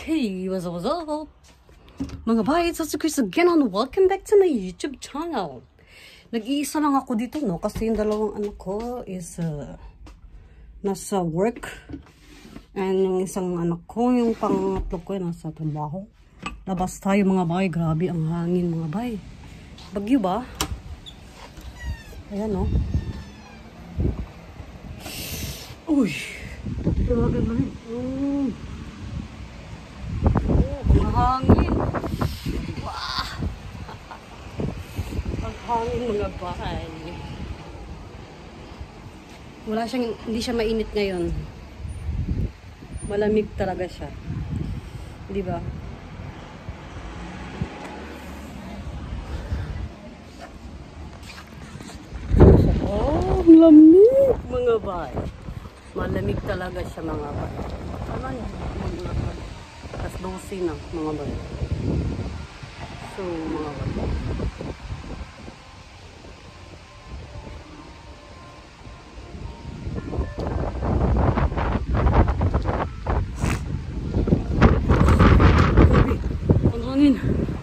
Hey, what's up? Mga bay, it's Chris again and welcome back to my YouTube channel. Nag-iisa lang ako dito, no? Kasi yung dalawang anak ko is nasa work. And yung isang anak ko, yung pangatlo ko, nasa trabaho. Labas tayo mga bay. Grabe ang hangin mga bay. Bagyo ba? Ayan, no? Uy! Grabe ba rin? Hangin. Wow. Ang hangin mga bahay. Hindi siya mainit ngayon. Malamig talaga siya. Di ba? Oh, lamig mga bahay. Malamig talaga siya mga bahay. Ano yan? Tapos 12 na mga bahay. So mga bahay. Ang hangin.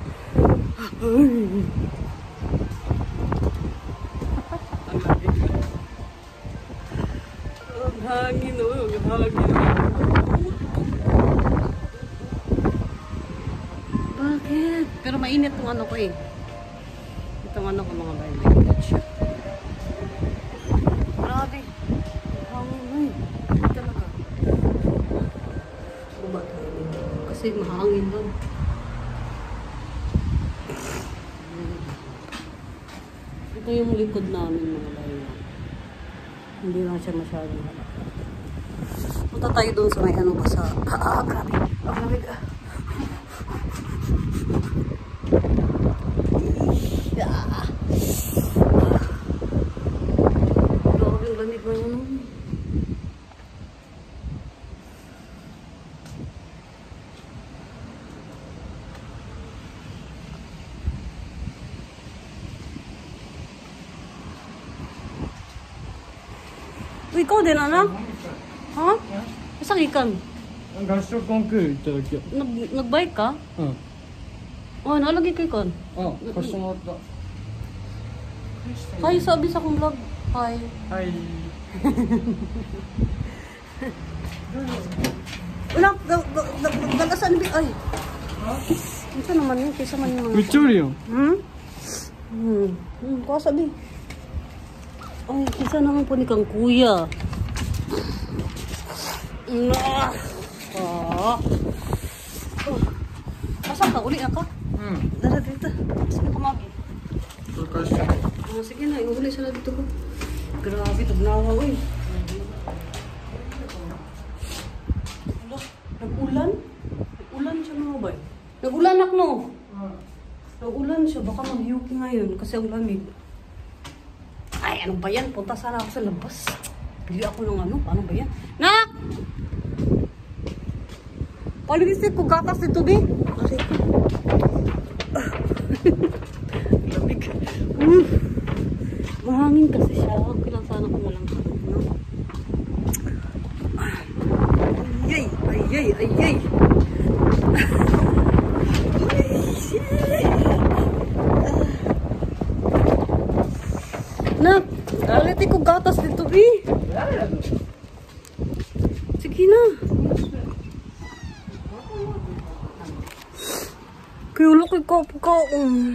Hangin, oh, hangin. Bakit? Pero mainit tong ano ko eh. Itong ano ko mga bayan, mainit siya. Grabe. Hangin na eh. Hindi talaga. Bumata. Kasi mahangin doon. Ito yung likod namin mga bayan. Hindi lang siya masyadong halap. Punta tayo doon sa may ano ba sa... grabe. Grabe. Grabe ang lamig na yun. Ikaw din, anak? Ha? Isang ikan? Ang gasto kong ko, talaga. Nag-bike ka? Oh, nalagi kay kon? Oh, customer to. Hi, sabi sa akong vlog. Hi. Hi. Wala, galasan bi ay. Ano naman yun? Kaysa man yung... Victoria. Kaya sabi. Ay, kaysa naman po ni kang kuya. Asa ka? Uli ka? Dara dito. Sino kumagi? Sige na, iuli sila dito ko. Grabe, tagnawa, uy. Nag-ulan? Nag-ulan siya mga bay. Nag-ulan no? Nag-ulan siya, baka mag-yuki ngayon kasi ang lamig. Ay, ano ba yan? Punta sana ako sa labas. Bili ako ng ano? Ano ba yan? Nak! Paligisip ko gatas dito, be. Aray ko. Lamig. Mahangin kasi siya. Okay lang sana kung walang hanap, no? Ayay! Ayay! Ayay! Nak! Aliti ko gatas dito, be. Sige na. Kaya ulo ko'y kaon.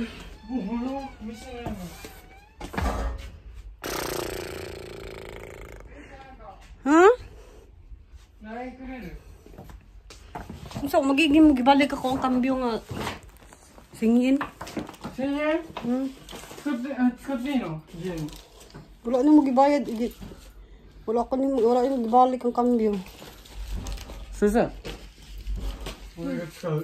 Ha? So, magibalik ako ang kambyo nga. Singin? Singin? Tsukatse no? Wala na magibayad. Wala na magibalik ang kambyo. Susan. Wala ka tsukau.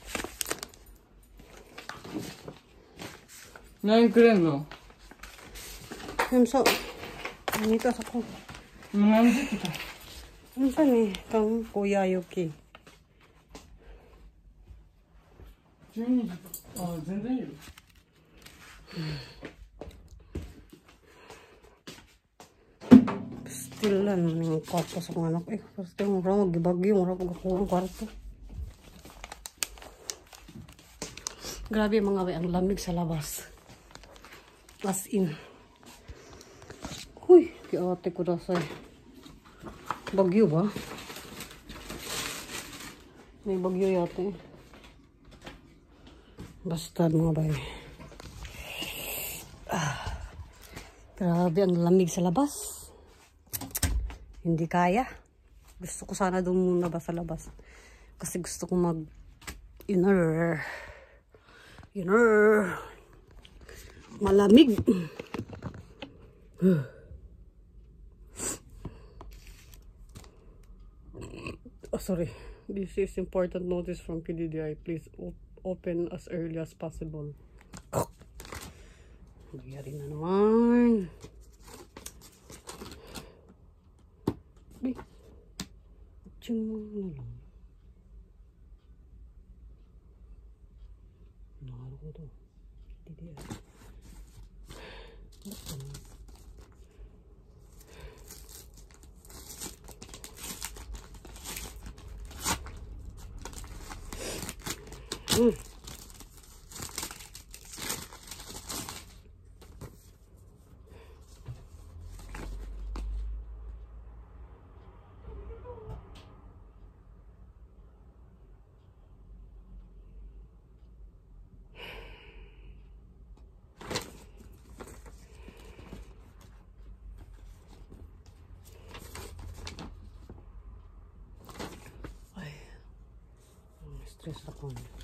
何くれんの Ano sa... Nito sa ko. Ano kita? Ano sa ni? Kang Kuya Yuki. 12時あ、全然いいよ。 Still lang, mga kapos ang anak. Pasti yung orang, magibagyo, orang pagkakuha ang kwarto. Grabe mga bay, ang lamig sa labas. As in. Huy, kiate ko dasay. Bagyo ba? May bagyo yate. Basta mga bay. Grabe ang lamig sa labas. Hindi kaya. Gusto ko sana doon muna ba sa labas. Kasi gusto ko mag inner. Malamig. Oh, sorry. This is important notice from PDDI. Please open as early as possible. Nangyari na naman. Uy. Tiyang mo na lang. Nakalo ko to. PDDI. Basta na. Stress ako.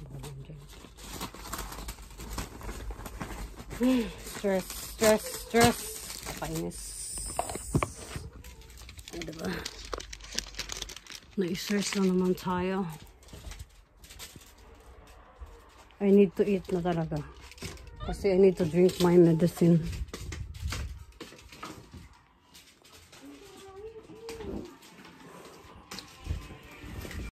Stress. Kapainis. Diba? Na-stress lang naman tayo. I need to eat na talaga. Kasi I need to drink my medicine.